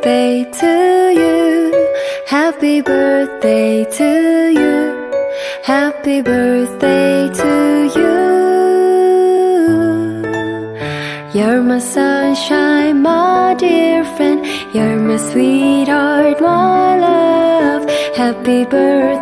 birthday to you. Happy birthday to you. Happy birthday to you. You're my sunshine, my dear friend. You're my sweetheart, my love. Happy birthday.